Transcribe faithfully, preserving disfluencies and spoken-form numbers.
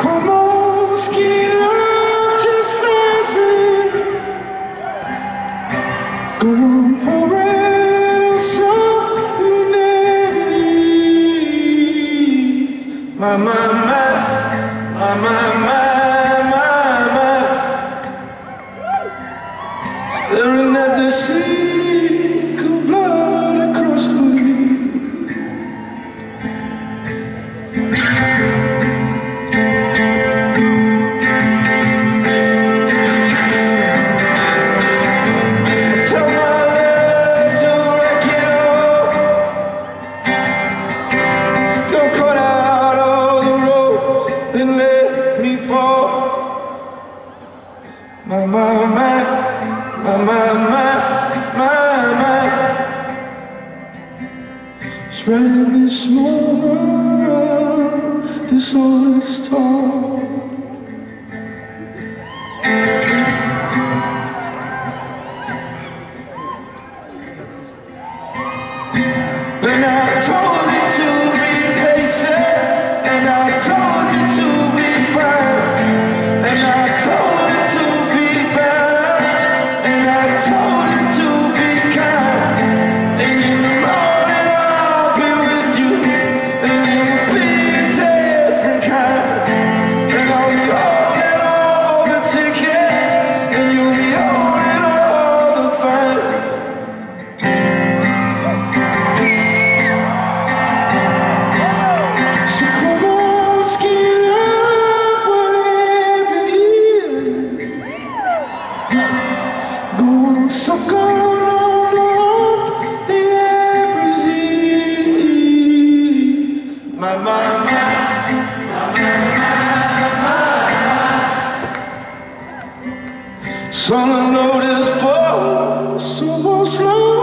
Come on, skin up, just listen. Go on, pour it some you never leave. My, my, my, my, my, my, my, my. Staring at the sea of blood across the sea. My, my, my, my, my, my, my, my. Spreading this moment, this honest talk. And I told you to be patient, and I told you to be fine, and I told so go on up the breeze. My, my, my, my, my, my, my. Sun notice for so slow.